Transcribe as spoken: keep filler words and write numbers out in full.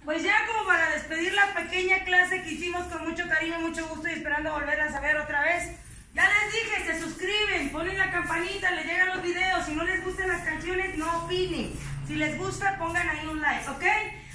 Pues ya como para despedir la pequeña clase que hicimos con mucho cariño, mucho gusto y esperando volverlas a ver otra vez. Ya les dije, se suscriben, ponen la campanita, les llegan los videos. Si no les gustan las canciones, no opinen. Si les gusta, pongan ahí un like, ¿ok?